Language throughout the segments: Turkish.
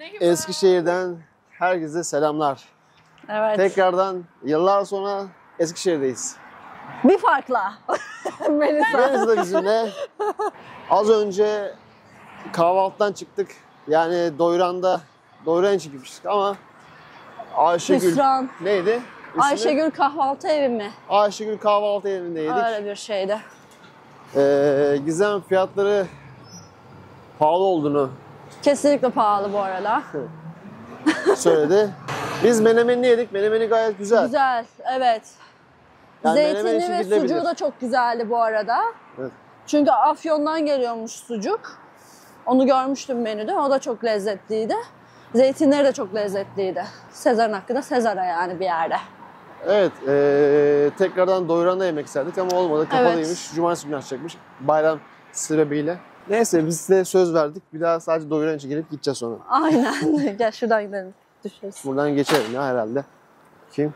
Eskişehir'den herkese selamlar. Evet. Tekrardan yıllar sonra Eskişehir'deyiz. Bir farkla. Melisa. Melisa da bizimle. Az önce kahvaltıdan çıktık. Yani Doyuran çıkmıştık ama Ayşegül Hüsran. neydi? İsmi? Ayşegül kahvaltı evi mi? Ayşegül kahvaltı evinde yedik. Öyle bir şeydi. Gizem fiyatları pahalı olduğunu Kesinlikle pahalı bu arada. söyledi. Biz menemenini yedik. Menemeni gayet güzel. Güzel, evet. Yani menemen Zeytini için ve gidilebilir. sucuğu da çok güzeldi bu arada. Evet. Çünkü Afyon'dan geliyormuş sucuk. Onu görmüştüm menüde. O da çok lezzetliydi. Zeytinleri de çok lezzetliydi. Sezar'ın hakkı da Sezar'a yani bir yerde. Evet, tekrardan Doyuran'da yemek isterdik ama olmadı. Kapalıymış. Evet. Cumartesi günü açacakmış. Bayram sebebiyle. Neyse biz size söz verdik. Bir daha sadece Doyuran için gelip gideceğiz sonra. Aynen. Gel şuradan gidelim. Düşeriz. Buradan geçelim ya herhalde. Kim?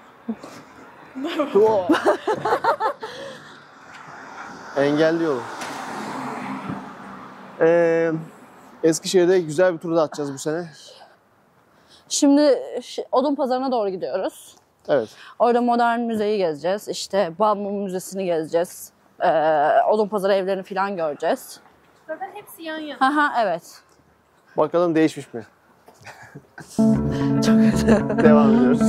Engelli yolu. Eskişehir'de güzel bir tur da atacağız bu sene. Şimdi Odunpazarı'na doğru gidiyoruz. Evet. Orada modern müzeyi gezeceğiz. İşte Balmum Müzesi'ni gezeceğiz. Odunpazarı evlerini falan göreceğiz. Zaten hepsi yan yana. Aha, evet. Bakalım değişmiş mi? Çok güzel. Devam ediyoruz.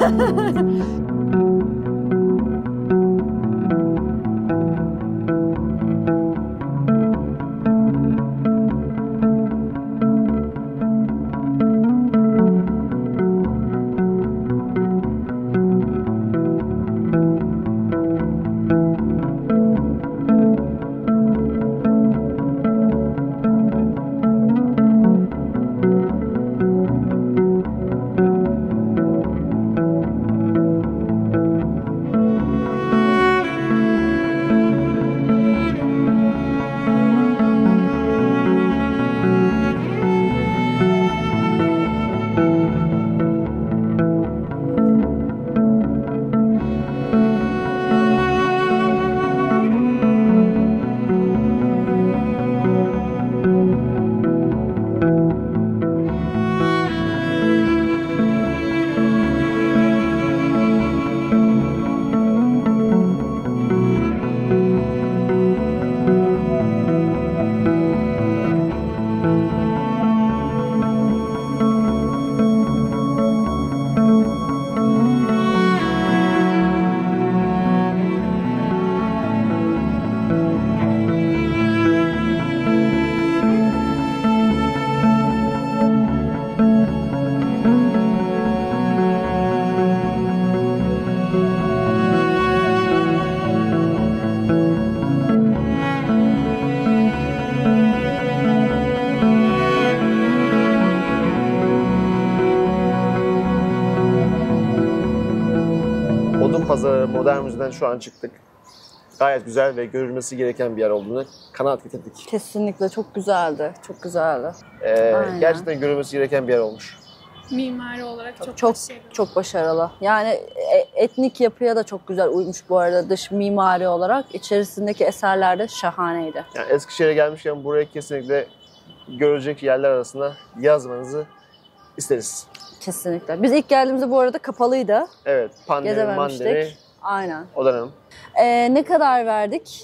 Odunpazarı Modern Müze'den şu an çıktık. Gayet güzel ve görülmesi gereken bir yer olduğunu kanaat getirdik. Kesinlikle çok güzeldi. Çok güzeldi. Gerçekten görülmesi gereken bir yer olmuş. Mimari olarak çok Çok başarılı. çok başarılı. Yani etnik yapıya da çok güzel uymuş bu arada dış mimari olarak. İçerisindeki eserler de şahaneydi. Yani Eskişehir'e gelmişken buraya kesinlikle görecek yerler arasında yazmanızı isteriz. Kesinlikle. Biz ilk geldiğimizde bu arada kapalıydı. Evet, pandemi, Gezememiştik. mandemi, Aynen. o dönem. Ne kadar verdik?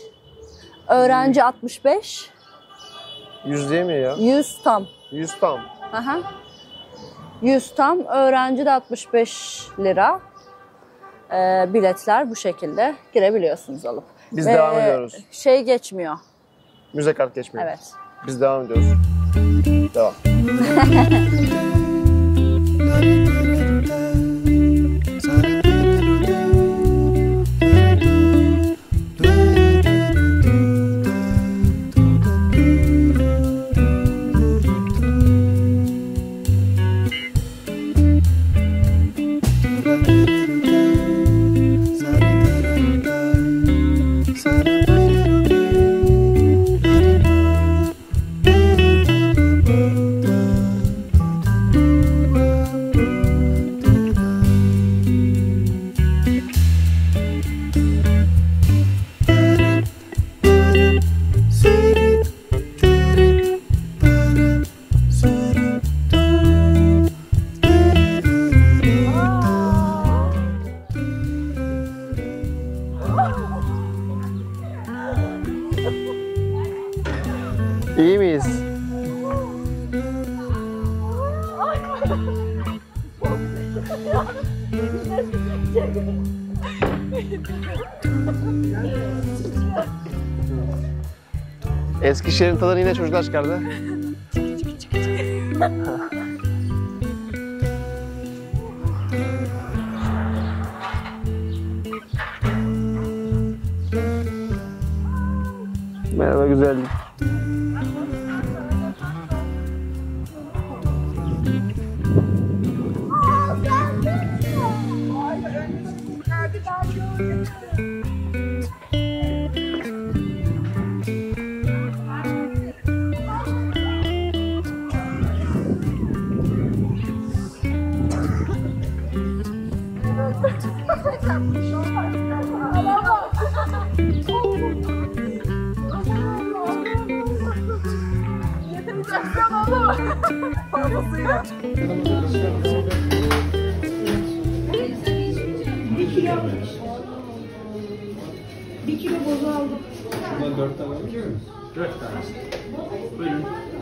Öğrenci 65, 100 değil mi ya? 100 tam. 100 tam. Aha. 100 tam. Öğrenci de 65 lira. Biletler bu şekilde girebiliyorsunuz alıp. Biz devam ediyoruz. Şey geçmiyor. Müze kart geçmiyor. Evet. Biz devam ediyoruz. Devam. İyi miyiz? Eskişehir'in tadını yine çocuklar çıkardı. Merhaba güzellik. Bir kilo bozu aldım. Şundan 4 tane alabiliyor muyuz? 4 tane. Buyurun.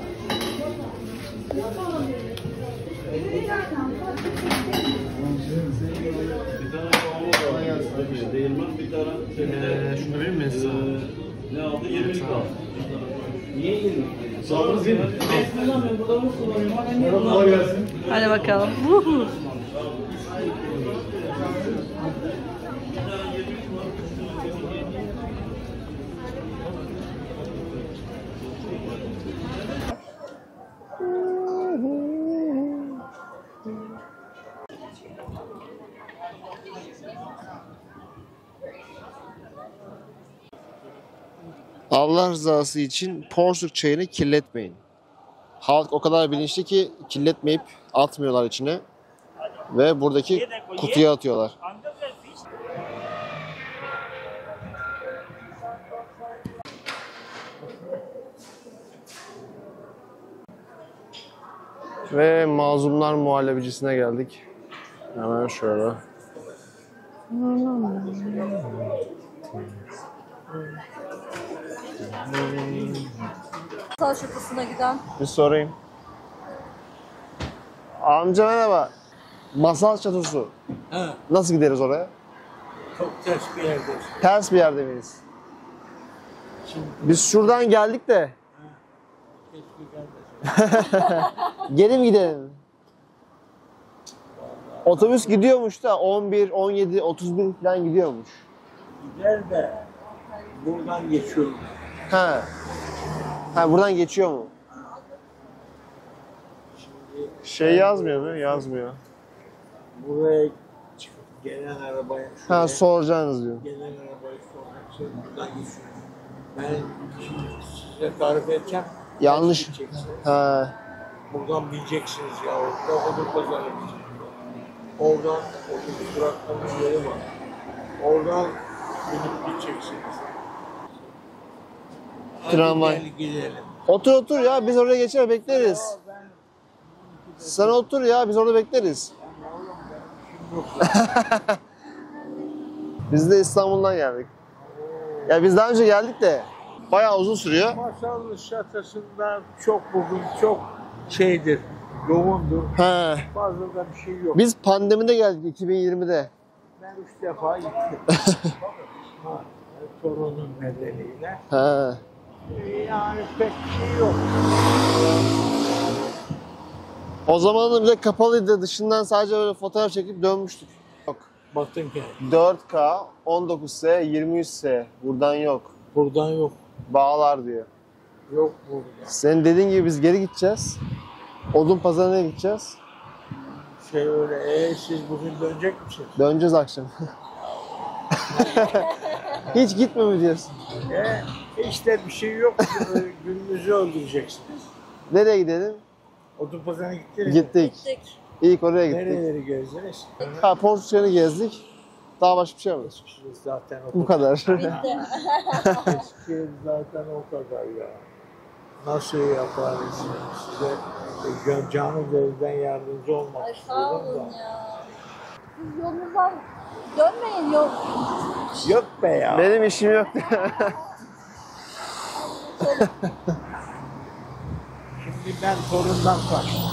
Bir tane kavanoz var. Değirmen bir tane. Şunu verir miyiz? Ne aldı? 20'lik aldı. Niye 20? Sağlığınız iyi mi? Ben kullanmıyorum. Burada mı kullanıyorum? Kolay gelsin. Hadi bakalım. Allah rızası için Porsuk çayını kirletmeyin. Halk o kadar bilinçli ki kirletmeyip atmıyorlar içine. Ve buradaki kutuya atıyorlar. Ve Mazlumlar Muhallebicisine geldik. Hemen şöyle. Masal şapısına giden. Bir sorayım. Amca merhaba. Masal Çatosu. Ha, Nasıl gideriz oraya? çok ters bir yerdeyiz. Ters bir yerde miyiz? Biz şuradan geldik de. Keşke gelmesin. Geri mi gidelim? Otobüs gidiyormuş da 11, 17, 31 falan gidiyormuş. Gider de buradan geçiyorum. Ha. Ha buradan geçiyor mu? Şimdi Şey yazmıyor mu? Yazmıyor. buraya çıkıp gelen arabaya Ha şuraya, soracaksınız diyor. gelen arabayı soracaksın, buradan geçiyorum. Ben şimdi size tarif edeceğim. Yanlış. Ters gideceksiniz. Ha. Buradan bineceksiniz ya. Orada Odur Pazarı bizim. Oradan otobüs duraklarının yeri var. Oradan binip gideceksiniz. Hadi Tramvay. gel gidelim. Otur otur ya biz oraya geçer bekleriz. Ben Sen otur ya biz orada bekleriz. Biz de İstanbul'dan geldik. Ya biz daha önce geldik de bayağı uzun sürüyor. Masallı şatasında çok bugün çok şeydir, yoğundur. Ha. Fazla da bir şey yok. Biz pandemide geldik 2020'de. Ben 3 defa gittim. Ha, torunun nedeniyle. Ha. Yani pek bir şey yok. O zaman da bir de kapalıydı. Dışından sadece öyle fotoğraf çekip dönmüştük. Yok. Batınköy. 4K, 19S, 23S. Buradan yok. Buradan yok. Bağlar diyor. Yok burada. Senin dediğin gibi biz geri gideceğiz. Odun pazarına gideceğiz. Şey öyle, siz bugün dönecek misiniz? Döneceğiz akşam. Hiç gitme mi diyorsun? İşte bir şey yok. Gününüzü öldüreceksiniz. Nereye gidelim? Odun pazarına gittiniz mi? Gittik. Gittik. İlk oraya gittik. Nereleri gezdiniz? Ha, Porsukçu'nu gezdik. Daha başka bir şey mi? Eskişehir zaten o Bu kadar. kadar. Eskişehir zaten o kadar ya. Nasıl yaparız size? Canı gözden yardımcı olmak Ay sağ istiyorum olun da. ya. Siz yolunuzdan dönmeyin yol. Yok be ya. Benim işim yok. ben torundan kaçtım.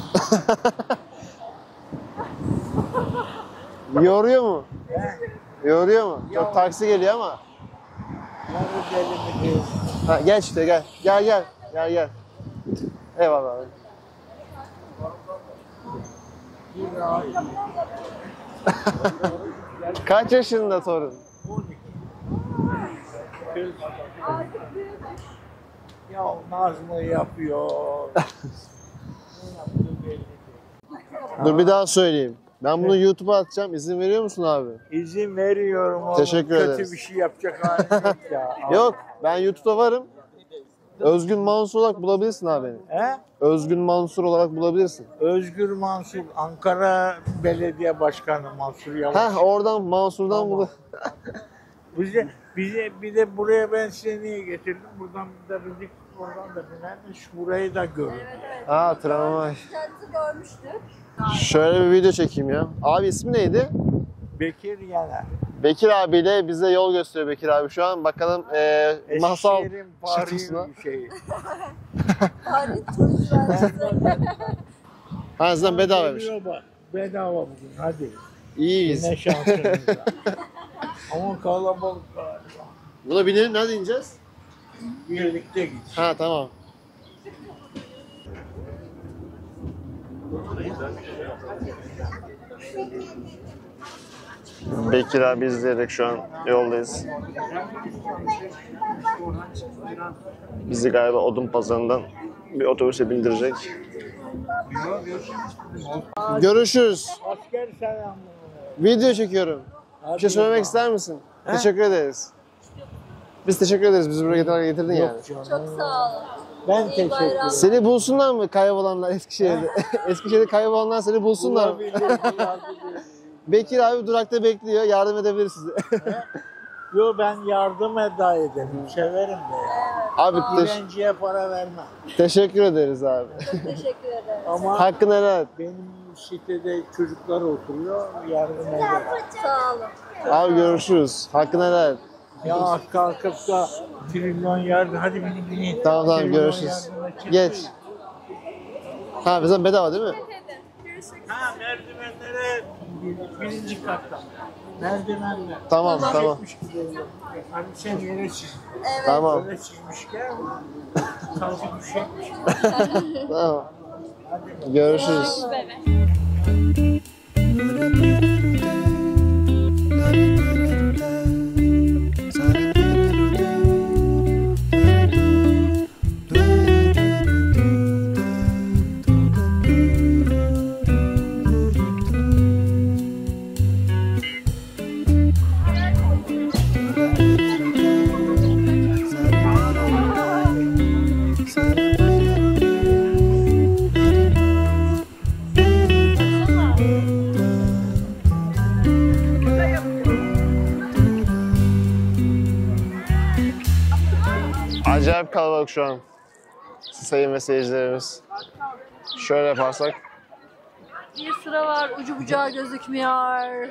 Yoruyor mu? Yoruyor mu? Çok taksi geliyor ama. Yarı deli mi değil. Ha, gel işte gel. Gel. Eyvallah abi. Bir ay. Kaç yaşında torun? 12. Ya naz mı yapıyor? Ne yaptığı belli değil. Dur bir daha söyleyeyim. Ben bunu YouTube'a atacağım. İzin veriyor musun abi? İzin veriyorum oğlum. Teşekkür Kötü ederiz. bir şey yapacak halim yok ya. Yok. Ben YouTube'da varım. Özgün Mansur olarak bulabilirsin abi beni. He? Özgün Mansur olarak bulabilirsin. Özgür Mansur, Ankara Belediye Başkanı Mansur Yavaş. Heh oradan Mansur'dan Tamam. bul. Bize bir de buraya ben size niye getirdim? Buradan da bindik, oradan da binermiş. Burayı da görün. Ha tramvay. Kendisi görmüştük. Şöyle bir video çekeyim ya. Abi ismi neydi? Bekir Yener. Bekir abiyle bize yol gösteriyor Bekir abi şu an. Bakalım masal Eskişehir'in şatosuna. Paris şeyi. Tarih turist vergisi. Ha azından bedavaymış. Geliyor bak, bedava bugün hadi. İyiyiz. Ne şansınızla. Ama kalabalık galiba. Buna binelim nerede ineceğiz? Birlikte git. Ha tamam. Bekir abi izleyerek şu an yoldayız. Bizi galiba odun pazarından bir otobüse bindirecek. Görüşürüz. Asker selamları. Video çekiyorum. Bir şey söylemek ister misin? Teşekkür ederiz. Biz teşekkür ederiz. Bizi buraya getirdin yani. Yok canım. Çok sağ olun. Ben teşekkür ederim. Seni bulsunlar mı kaybolanlar Eskişehir'de? Eskişehir'de kaybolanlar seni bulsunlar mı? Bekir abi durakta bekliyor. Yardım edebilir size. Yo ben yardım ederim. Severim de. Abi Dilenciye para vermem. teşekkür ederiz abi. Teşekkür ederim. Ama Hakkını helal et. benim sitede çocuklar oturuyor. Yardım ederim. Sağ olun. Abi görüşürüz. Hakkını helal et. Ya kalkıp da trilyon yardım. Hadi beni. Tamam Trilyon görüşürüz. yardımına çıkmayın. Geç. Ha bizden bedava değil mi? Ha merdivenlere birinci katta. Merdivenler. Tamam tamam. Çekmiş gibi. Hani sen yere çiz. Tamam. Böyle çizmişken kalkıp düşecekmiş. Tamam. Görüşürüz. Acayip kalabalık şu an. Sayın ve seyircilerimiz. Şöyle yaparsak. Bir sıra var, ucu bucağı gözükmüyor.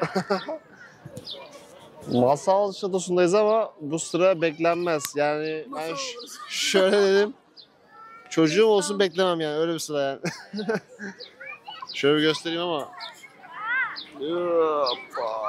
Masal şatosundayız ama bu sıra beklenmez. Yani ben şöyle dedim. Çocuğum olsun beklemem yani öyle bir sıra yani. Şöyle bir göstereyim ama. Hoppa.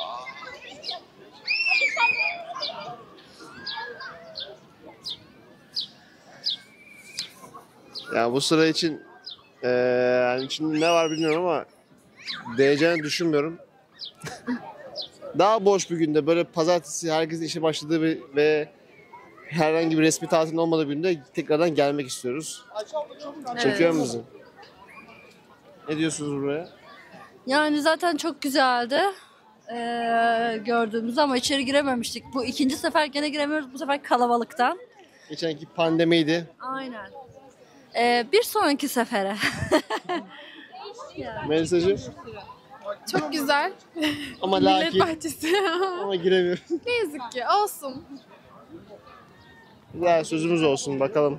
Yani bu sıra için yani içinde ne var bilmiyorum ama değeceğini düşünmüyorum. Daha boş bir günde böyle pazartesi herkesin işe başladığı ve herhangi bir resmi tatilin olmadığı bir günde tekrardan gelmek istiyoruz. Çekiyor mu bizi? Ne diyorsunuz buraya? Yani zaten çok güzeldi. Gördüğümüz ama içeri girememiştik. Bu ikinci sefer gene giremiyoruz. Bu sefer kalabalıktan. Geçenki pandemiydi. Aynen. Bir sonraki sefere. Melisa'cığım Çok güzel. ama Millet lakin bahçesi. ama giremiyoruz. Ne yazık ki olsun. Güzel sözümüz olsun bakalım.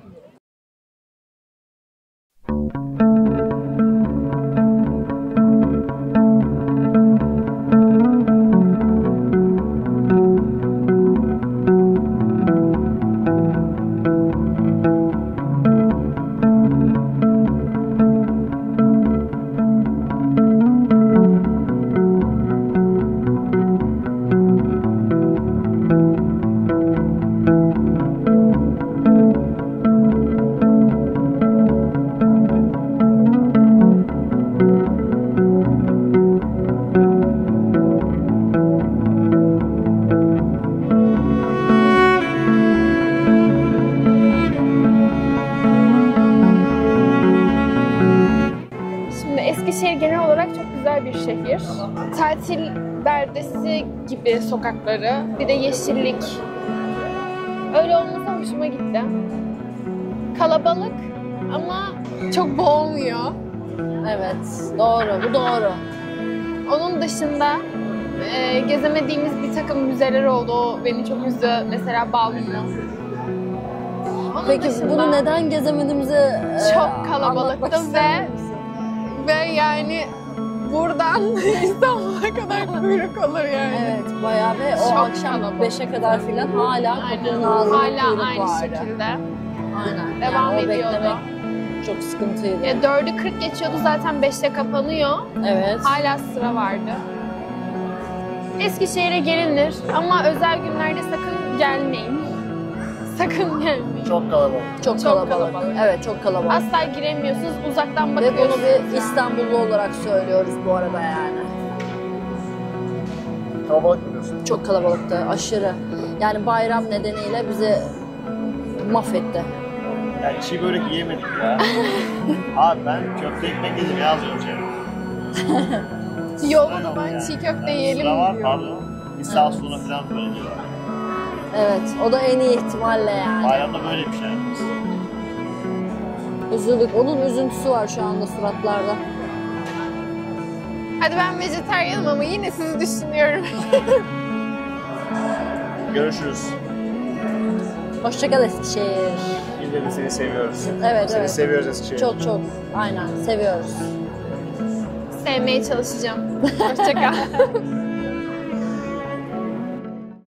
olabilir. Tatil beldesi gibi sokakları, bir de yeşillik. Öyle olması hoşuma gitti. Kalabalık ama çok boğmuyor. Evet, doğru, bu doğru. Onun dışında gezemediğimiz bir takım müzeler oldu. O beni çok üzdü. Mesela Balmumu. Onun Peki dışında bunu neden gezemediğimizi çok anlatmak kalabalıktı ister misin? ve yani buradan İstanbul'a kadar kuyruk olur yani. Evet, bayağı ve o Çok akşam kalabalık. 5'e kadar filan hala Aynen. kapının ağzında Hala kuyruk aynı vardı. şekilde. Aynen. Devam o ediyordu. beklemek çok sıkıntıydı. 4'ü 40 geçiyordu, zaten 5'te kapanıyor. Evet. Hala sıra vardı. Eskişehir'e gelinir ama özel günlerde sakın gelmeyin. Sakın gelmeyin. Çok kalabalık. Çok kalabalık. Evet, çok kalabalık. Asla giremiyorsunuz, uzaktan Ve bakıyorsunuz. bunu bir İstanbullu olarak söylüyoruz bu arada yani. Kalabalık mı diyorsun? Çok kalabalıktı, aşırı. Yani bayram nedeniyle bizi mahvetti. Ya çiğ börek yiyemedik ya. Abi ben köfte ekmek yedim ya az önce. Yolda da ben çiğ köfte yiyelim Sıra var diyorum. pardon. Bir saat sonra falan böyle diyorlar. Evet, o da en iyi ihtimalle yani. Bayramda böyleymiş yani. Üzüldük. Onun üzüntüsü var şu anda suratlarda. Hadi ben vejetaryenim ama yine sizi düşünüyorum. Görüşürüz. Hoşçakal Eskişehir. Yine de seni seviyoruz. Evet, Seni evet. seviyoruz Eskişehir. Çok çok. Aynen, seviyoruz. Sevmeye çalışacağım. Hoşça kal.